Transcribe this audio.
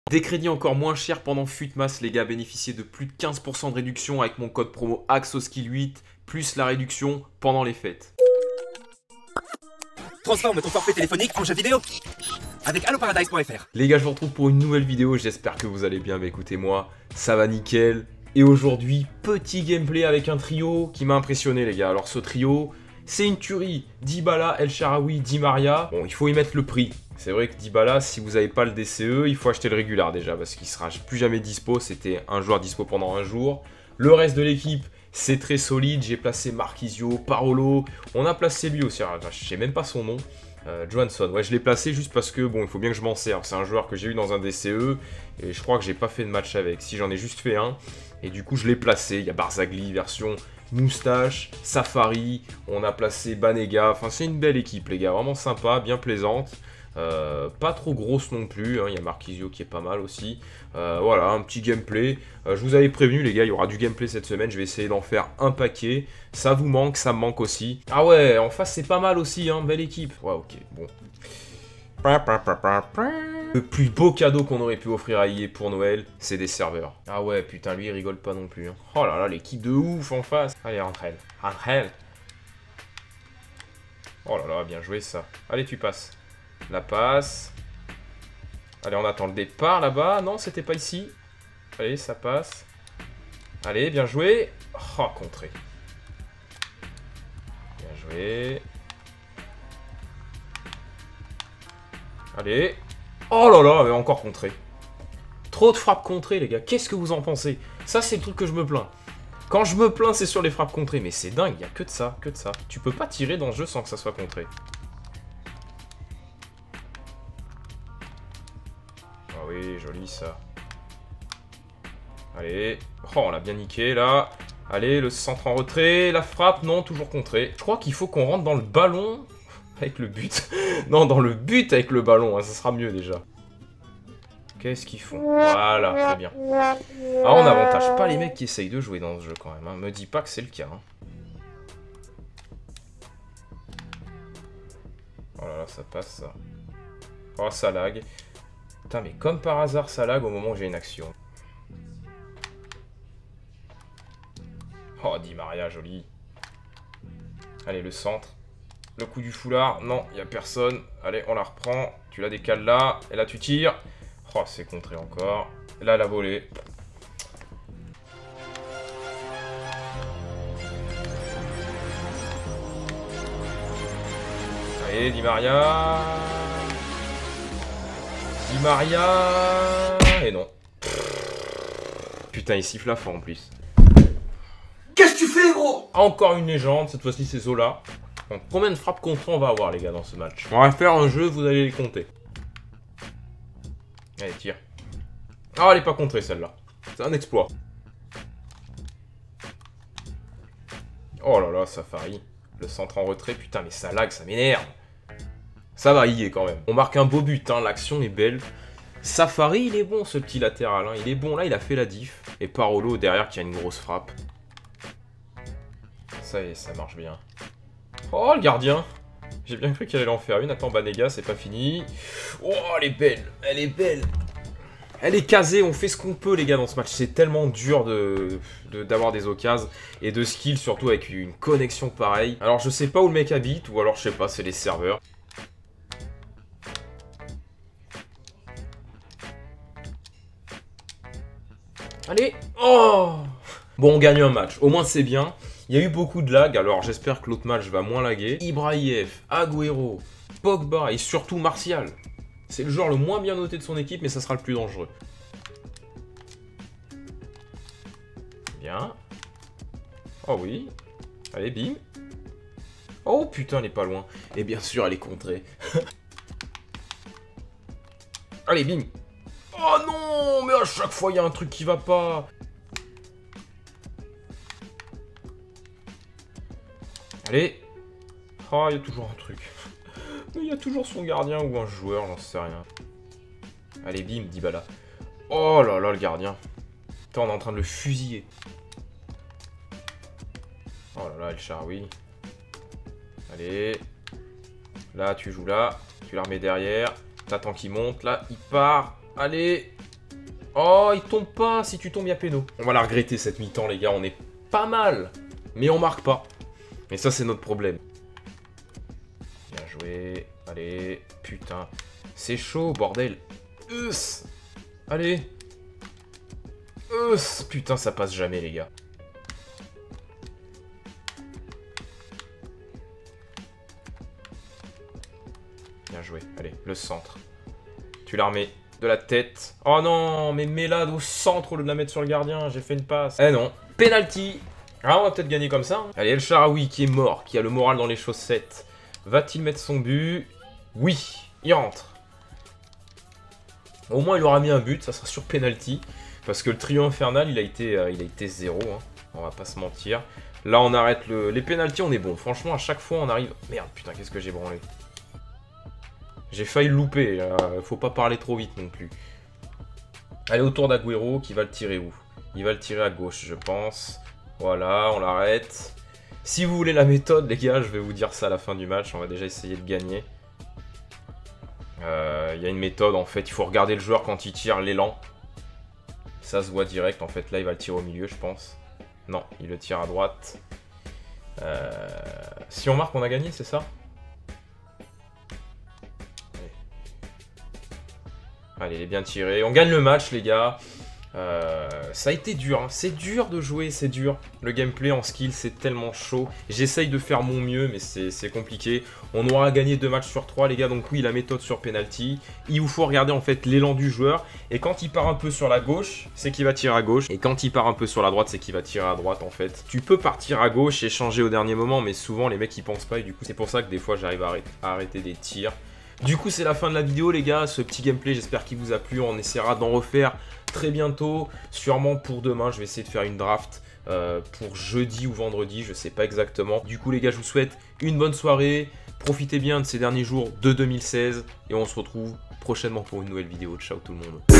Des crédits encore moins chers pendant Futmas, les gars, bénéficiez de plus de 15% de réduction avec mon code promo AXOSKILL8, plus la réduction pendant les fêtes. Transforme ton forfait téléphonique en jeu vidéo avec alloparadise.fr. Les gars, je vous retrouve pour une nouvelle vidéo, j'espère que vous allez bien, mais écoutez-moi, ça va nickel. Et aujourd'hui, petit gameplay avec un trio qui m'a impressionné les gars. Alors ce trio, c'est une tuerie. Dybala, El Shaarawy, Di Maria. Bon, il faut y mettre le prix. C'est vrai que Dybala, si vous n'avez pas le DCE, il faut acheter le régular déjà, parce qu'il sera plus jamais dispo. C'était un joueur dispo pendant un jour. Le reste de l'équipe, c'est très solide. J'ai placé Marquisio, Parolo. On a placé lui aussi, alors, je sais même pas son nom. Johansson, ouais, je l'ai placé juste parce que bon, il faut bien que je m'en serve. C'est un joueur que j'ai eu dans un DCE et je crois que j'ai pas fait de match avec. Si, j'en ai juste fait un et du coup je l'ai placé. Il y a Barzagli version moustache, Safari, on a placé Banega. Enfin, c'est une belle équipe, les gars, vraiment sympa, bien plaisante. Pas trop grosse non plus, hein. Il y a Marquisio qui est pas mal aussi. Voilà, un petit gameplay. Je vous avais prévenu les gars, il y aura du gameplay cette semaine, je vais essayer d'en faire un paquet. Ça vous manque, ça me manque aussi. Ah ouais, en face c'est pas mal aussi, hein, belle équipe. Ouais, ok, bon. Le plus beau cadeau qu'on aurait pu offrir à EA pour Noël, c'est des serveurs. Ah ouais, putain, lui il rigole pas non plus, hein. Oh là là, l'équipe de ouf en face. Allez, rentre elle. Rentre elle. Oh là là, bien joué ça. Allez, tu passes. La passe. Allez, on attend le départ là-bas. Non, c'était pas ici. Allez, ça passe. Allez, bien joué. Oh, contré. Bien joué. Allez. Oh là là, mais encore contré. Trop de frappes contrées, les gars. Qu'est-ce que vous en pensez? Ça, c'est le truc que je me plains. Quand je me plains, c'est sur les frappes contrées. Mais c'est dingue, il n'y a que de ça, que de ça. Tu peux pas tirer dans ce jeu sans que ça soit contré. Ah oui, joli ça. Allez. Oh, on l'a bien niqué là. Allez, le centre en retrait. La frappe, non, toujours contré. Je crois qu'il faut qu'on rentre dans le ballon avec le but. Non, dans le but avec le ballon, hein, ça sera mieux déjà. Qu'est-ce qu'ils font? Voilà, très bien. Ah, on n'avantage pas les mecs qui essayent de jouer dans ce jeu quand même, hein. Me dis pas que c'est le cas, hein. Oh là là, ça passe ça. Oh, ça lag. Putain, mais comme par hasard, ça lag au moment où j'ai une action. Oh, Di Maria, joli. Allez, le centre. Le coup du foulard. Non, il n'y a personne. Allez, on la reprend. Tu la décales là. Et là, tu tires. Oh, c'est contré encore. Et là, la volée. Allez, Di Maria. Di Maria. Et non. Putain, il siffle la fin en plus. Qu'est-ce que tu fais, gros? Encore une légende, cette fois-ci c'est Zola. Donc, combien de frappes contre on va avoir les gars dans ce match? On va faire un jeu, vous allez les compter. Allez, tire. Ah, elle est pas contrée celle-là. C'est un exploit. Oh là là, Safari. Le centre en retrait, putain mais ça lag, ça m'énerve. Ça va, y est quand même. On marque un beau but, hein, l'action est belle. Safari, il est bon ce petit latéral, hein. Il est bon, là il a fait la diff. Et Parolo derrière qui a une grosse frappe. Ça y est, ça marche bien. Oh, le gardien. J'ai bien cru qu'elle allait en faire une. Attends, Banega, c'est pas fini. Oh, elle est belle. Elle est belle. Elle est casée. On fait ce qu'on peut, les gars, dans ce match. C'est tellement dur d'avoir des occasions et de skill, surtout avec une connexion pareille. Alors, je sais pas où le mec habite, ou alors, je sais pas, c'est les serveurs. Allez. Oh. Bon, on gagne un match. Au moins, c'est bien. Il y a eu beaucoup de lag, alors j'espère que l'autre match va moins laguer. Ibrahimovic, Agüero, Pogba et surtout Martial. C'est le joueur le moins bien noté de son équipe, mais ça sera le plus dangereux. Bien. Oh oui. Allez, bim. Oh putain, elle est pas loin. Et bien sûr, elle est contrée. Allez, bim. Oh non, mais à chaque fois, il y a un truc qui va pas. Allez. Oh, il y a toujours un truc. Mais il y a toujours son gardien ou un joueur, j'en sais rien. Allez, bim, Dybala. Oh là là, le gardien. Putain, on est en train de le fusiller. Oh là là, El Shaarawy. Allez. Là, tu joues là. Tu la remets derrière. T'attends qu'il monte. Là, il part. Allez. Oh, il tombe pas. Si tu tombes, il y a péno. On va la regretter cette mi-temps, les gars. On est pas mal. Mais on marque pas. Et ça, c'est notre problème. Bien joué. Allez. Putain. C'est chaud, bordel. Allez. Putain, ça passe jamais, les gars. Bien joué. Allez, le centre. Tu la remets de la tête. Oh non, mais mets-la au centre au lieu de la mettre sur le gardien. J'ai fait une passe. Eh non. Penalty. Ah, on va peut-être gagner comme ça. Hein. Allez, El Shaarawy qui est mort, qui a le moral dans les chaussettes. Va-t-il mettre son but? Oui, il rentre. Au moins, il aura mis un but. Ça sera sur penalty. Parce que le trio infernal, il a été 0. Hein. On va pas se mentir. Là, on arrête les pénaltys, on est bon. Franchement, à chaque fois, on arrive... Merde, putain, qu'est-ce que j'ai branlé. J'ai failli le louper. Faut pas parler trop vite non plus. Allez, autour d'Agüero, qui va le tirer où? Il va le tirer à gauche, je pense. Voilà, on l'arrête. Si vous voulez la méthode, les gars, je vais vous dire ça à la fin du match. On va déjà essayer de gagner. Il y a une méthode, en fait. Il faut regarder le joueur quand il tire l'élan. Ça se voit direct. En fait, là, il va le tirer au milieu, je pense. Non, il le tire à droite. Si on marque, on a gagné, c'est ça? Allez, il est bien tiré. On gagne le match, les gars. Ça a été dur. Hein. C'est dur de jouer, c'est dur. Le gameplay en skill, c'est tellement chaud. J'essaye de faire mon mieux, mais c'est compliqué. On aura gagné 2 matchs sur 3, les gars. Donc oui, la méthode sur penalty. Il vous faut regarder en fait l'élan du joueur. Et quand il part un peu sur la gauche, c'est qu'il va tirer à gauche. Et quand il part un peu sur la droite, c'est qu'il va tirer à droite, en fait. Tu peux partir à gauche et changer au dernier moment, mais souvent, les mecs, ils pensent pas. Et du coup, c'est pour ça que des fois, j'arrive à arrêter des tirs. Du coup, c'est la fin de la vidéo, les gars. Ce petit gameplay, j'espère qu'il vous a plu. On essaiera d'en refaire très bientôt. Sûrement pour demain, je vais essayer de faire une draft pour jeudi ou vendredi. Je sais pas exactement. Du coup, les gars, je vous souhaite une bonne soirée. Profitez bien de ces derniers jours de 2016. Et on se retrouve prochainement pour une nouvelle vidéo. Ciao tout le monde.